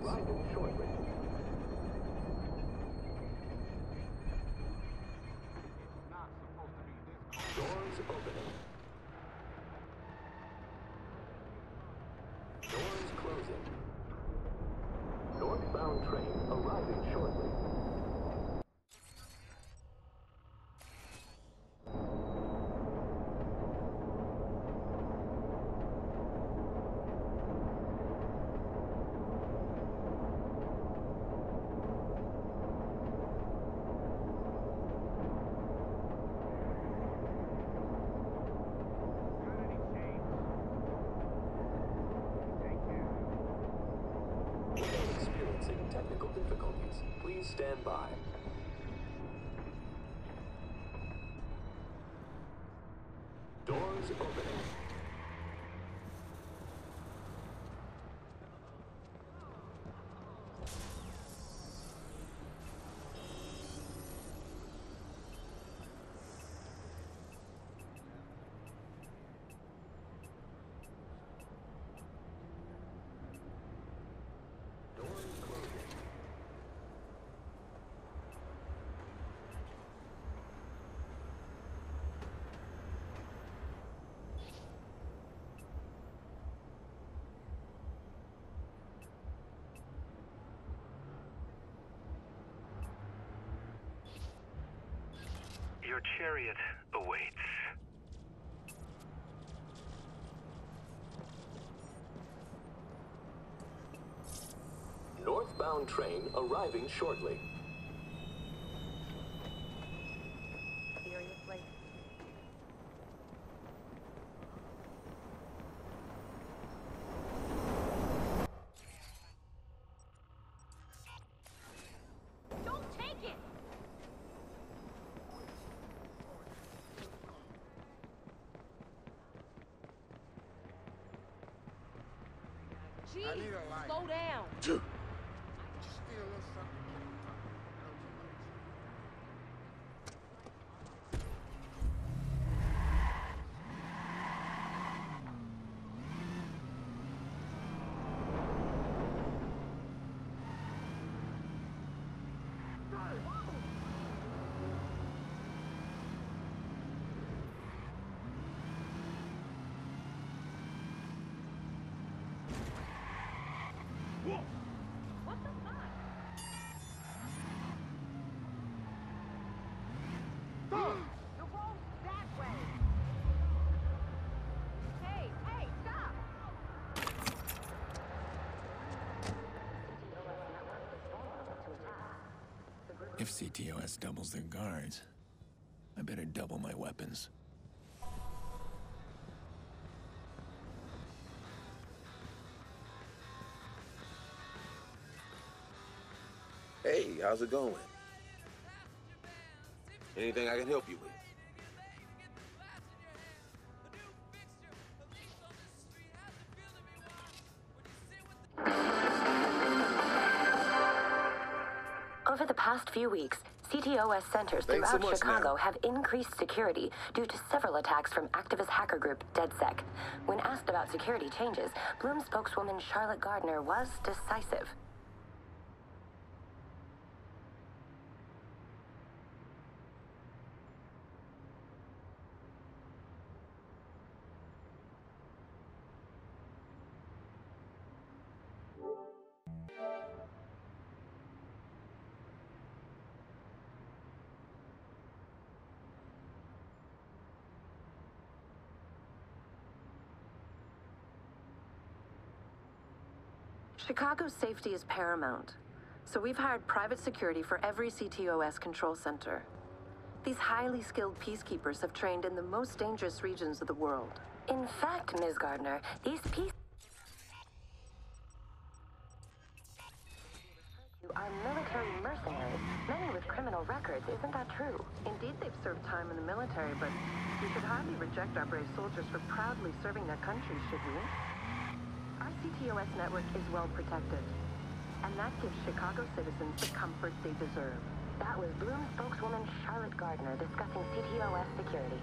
arriving shortly. Doors opening. Doors closing. Northbound train arriving shortly. Technical difficulties. Please stand by. Doors opening. Your chariot awaits. Northbound train arriving shortly. Seriously? Don't take it! Gee, I need a light. slow down. Just steal a little something. What the fuck? The road's that way. Hey, stop! If CtOS doubles their guards, I better double my weapons. Hey, how's it going? Anything I can help you with? Over the past few weeks, CtOS centers Thanks so throughout much, Chicago ma'am. have increased security due to several attacks from activist hacker group DedSec. When asked about security changes, Bloom spokeswoman Charlotte Gardner was decisive. Chicago's safety is paramount, so we've hired private security for every CtOS control center. These highly skilled peacekeepers have trained in the most dangerous regions of the world. In fact, Ms. Gardner, these are military mercenaries, many with criminal records. Isn't that true? Indeed, they've served time in the military, but we should hardly reject our brave soldiers for proudly serving their country, should we? Our CtOS network is well protected, and that gives Chicago citizens the comfort they deserve. That was Bloom spokeswoman Charlotte Gardner discussing CtOS security.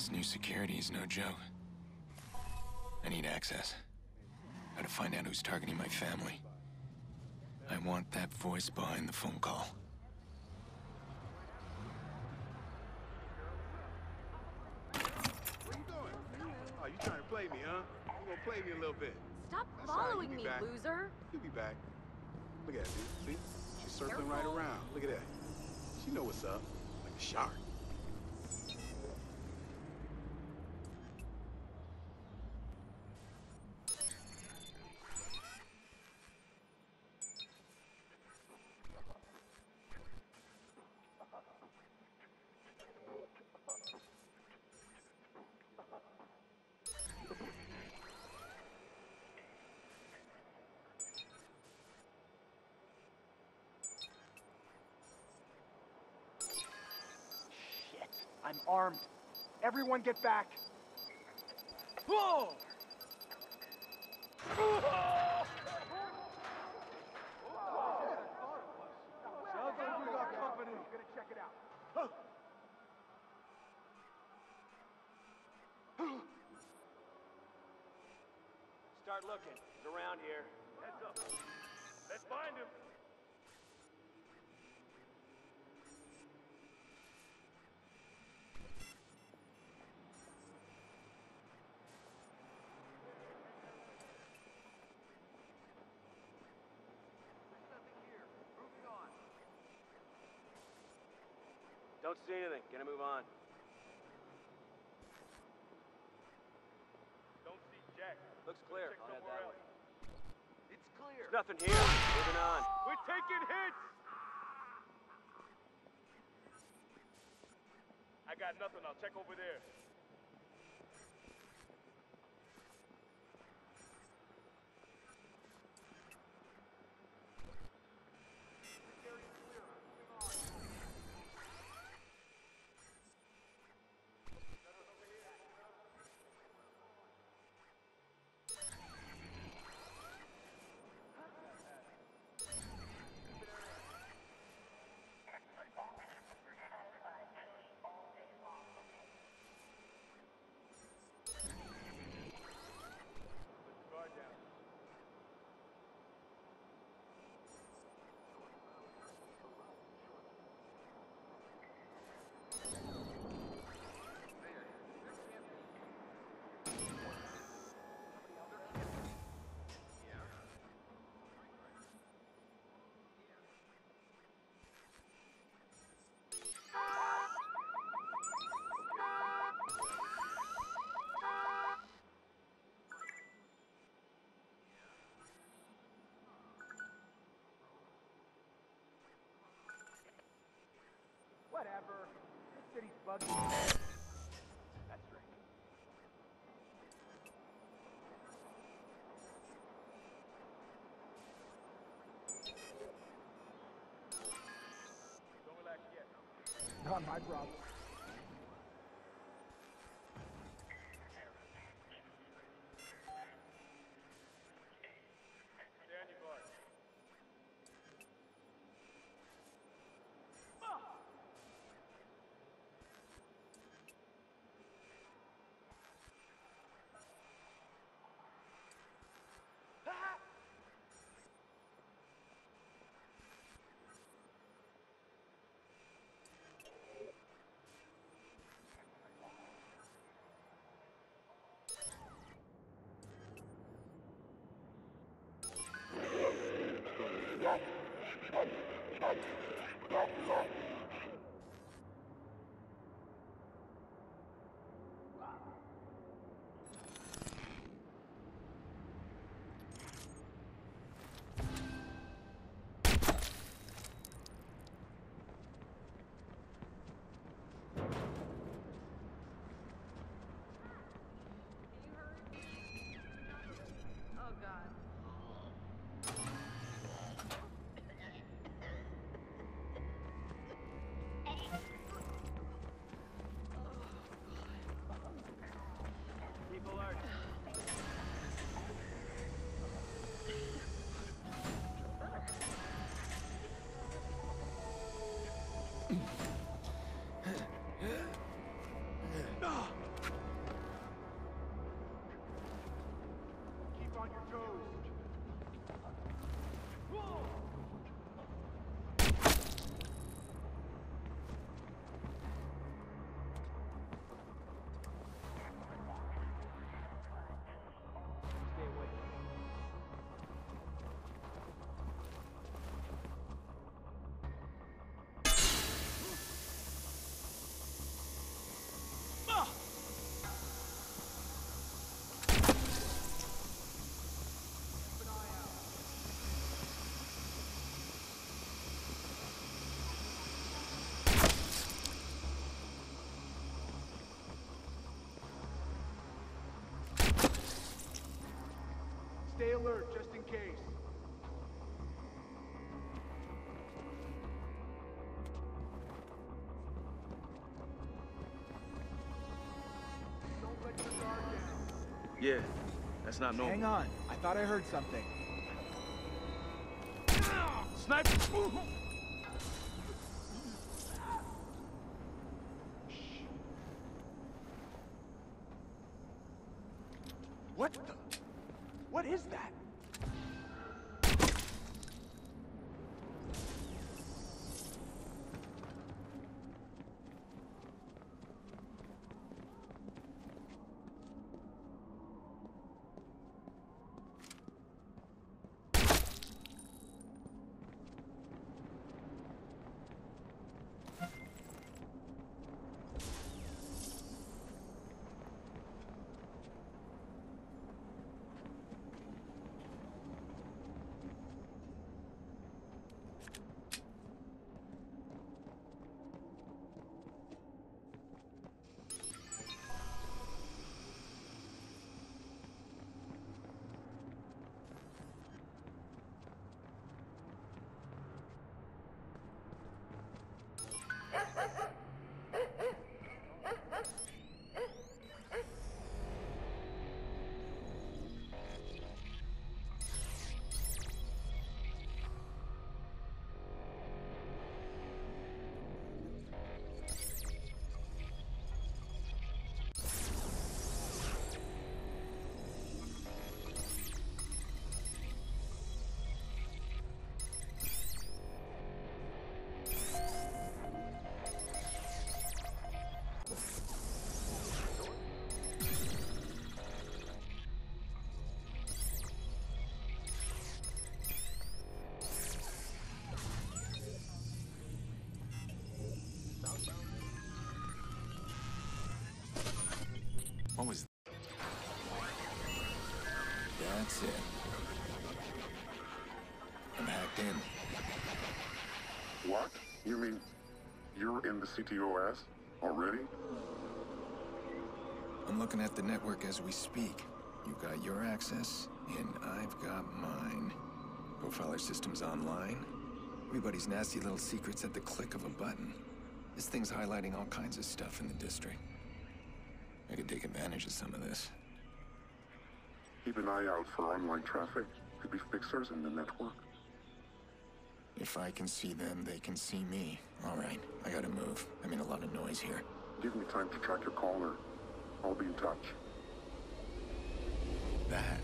This new security is no joke. I need access. Gotta find out who's targeting my family. I want that voice behind the phone call. Where you going? Oh, you trying to play me, huh? You gonna play me a little bit. Stop That's all right, following you be me, back. loser. You'll be back. Look at that, dude. See? She's circling right around. Look at that. She know what's up. Like a shark. I'm armed. Everyone get back. Whoa! Sounds like we got company. Gonna check it out. Start looking. He's around here. Heads up. Let's find him. Don't see anything. Gonna move on. Don't see Jack. Looks clear. Check I'll head somewhere that else. way. It's clear. There's nothing here. Moving on. We're taking hits. I got nothing. I'll check over there. Whatever. This city's bugging me. That's right. Don't relax yet. Not my problem. Stay on your guard. alert, just in case. Don't let your guard down. Yeah, that's not normal. Hang on, I thought I heard something. Sniper! What the? What is that? What was that? That's it. I'm hacked in. What? You mean you're in the CtOS already? I'm looking at the network as we speak. You've got your access, and I've got mine. Profiler system's online. Everybody's nasty little secrets at the click of a button. This thing's highlighting all kinds of stuff in the district. I could take advantage of some of this. Keep an eye out for online traffic. Could be fixers in the network. If I can see them, they can see me. All right, I gotta move. I'm in a lot of noise here. Give me time to track your caller. I'll be in touch. That.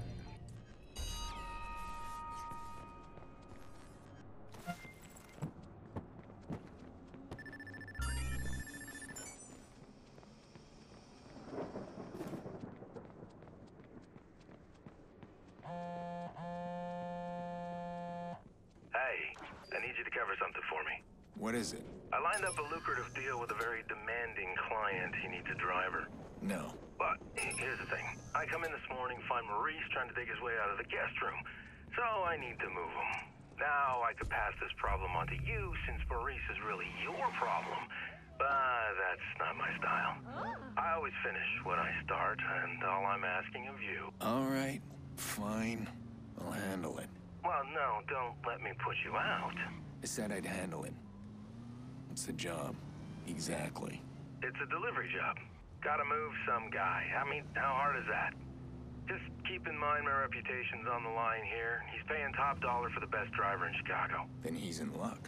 What is it? I lined up a lucrative deal with a very demanding client. He needs a driver. No. But here's the thing. I come in this morning, find Maurice trying to dig his way out of the guest room. So I need to move him. Now I could pass this problem on to you since Maurice is really your problem. But that's not my style. I always finish what I start, and all I'm asking of you... All right. Fine. I'll handle it. Well, no, don't let me put you out. I said I'd handle it. What's the job? Exactly. It's a delivery job. Gotta move some guy. I mean, how hard is that? Just keep in mind my reputation's on the line here. He's paying top dollar for the best driver in Chicago. Then he's in luck.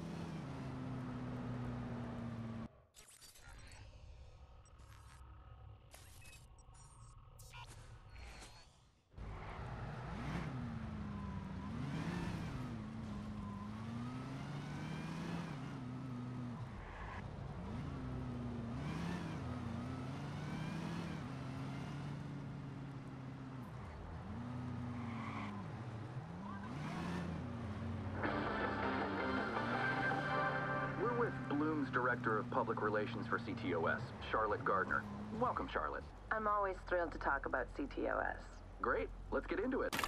Director of Public Relations for CtOS, Charlotte Gardner. Welcome, Charlotte. I'm always thrilled to talk about CtOS. Great. Let's get into it.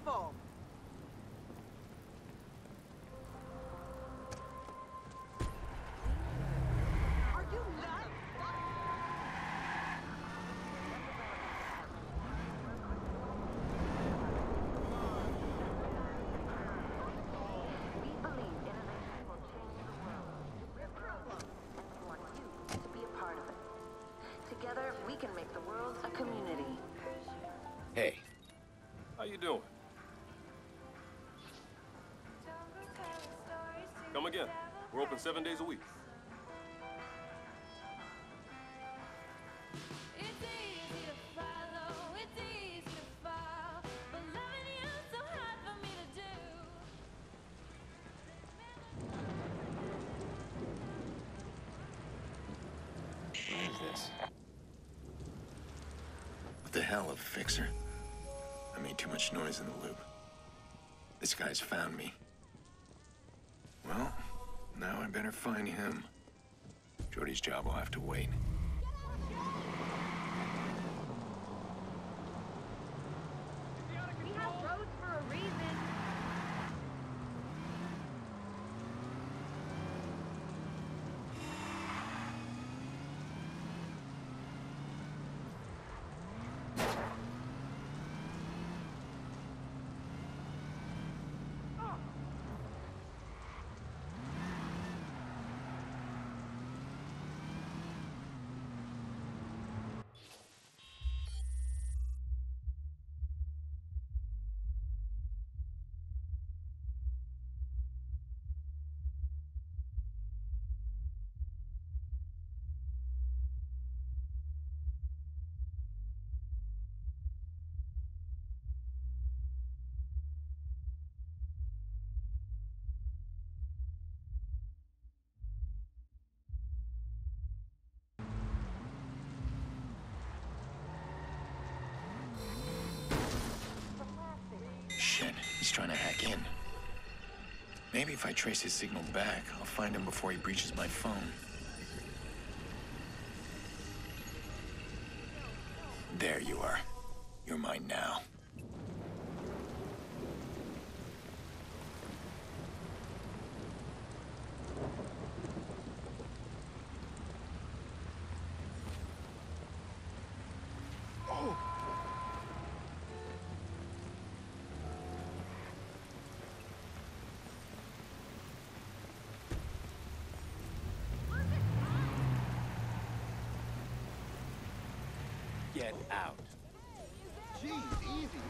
Awful. Are you nuts? We believe innovation will change the world. We're pro-world, and we want you to be a part of it. Together, we can make the world a community. Hey. How you doing? Come again. We're open 7 days a week. What is this? What the hell, a fixer? I made too much noise in the loop. This guy's found me. Well, now I better find him. Jordy's job will have to wait. We have roads for a reason. Shit, he's trying to hack in. Maybe if I trace his signal back, I'll find him before he breaches my phone. There you are. You're mine now. Get out. Jeez, easy, easy.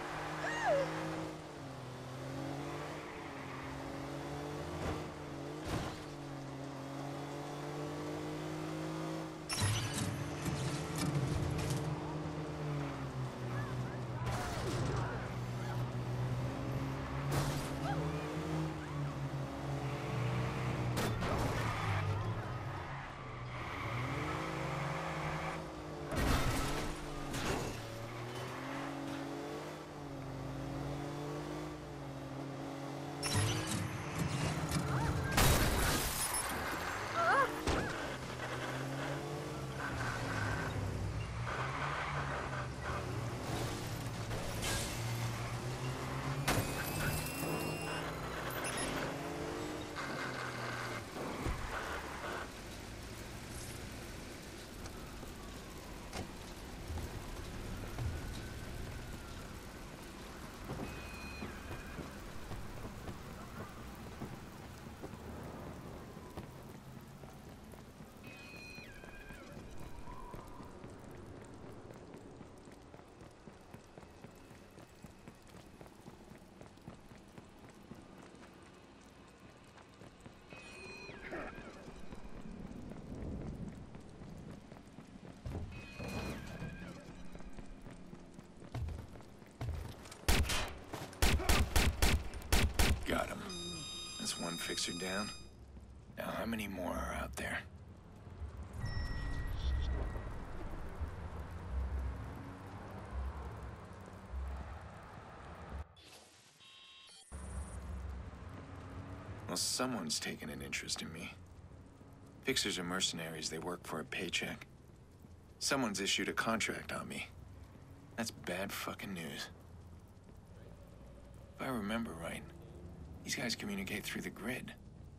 Got him. That's one fixer down. Now, how many more are out there? Well, someone's taken an interest in me. Fixers are mercenaries. They work for a paycheck. Someone's issued a contract on me. That's bad fucking news. If I remember right, these guys communicate through the grid.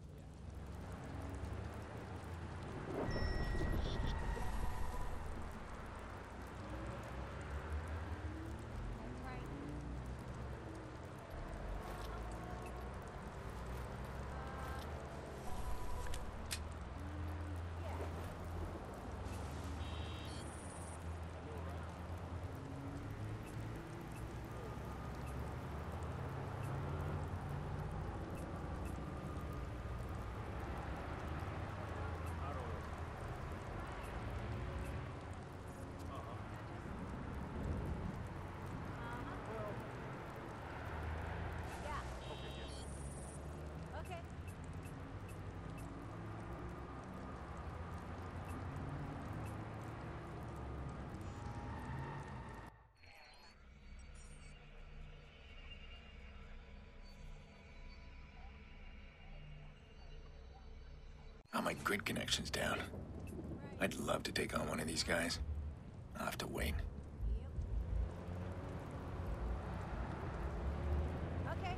Oh, my grid connection's down. I'd love to take on one of these guys. I'll have to wait. Okay.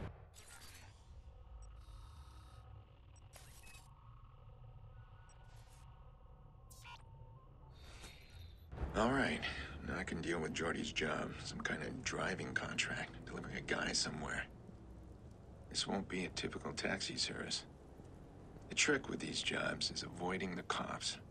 All right, now I can deal with Jordy's job. Some kind of driving contract, delivering a guy somewhere. This won't be a typical taxi service. The trick with these jobs is avoiding the cops.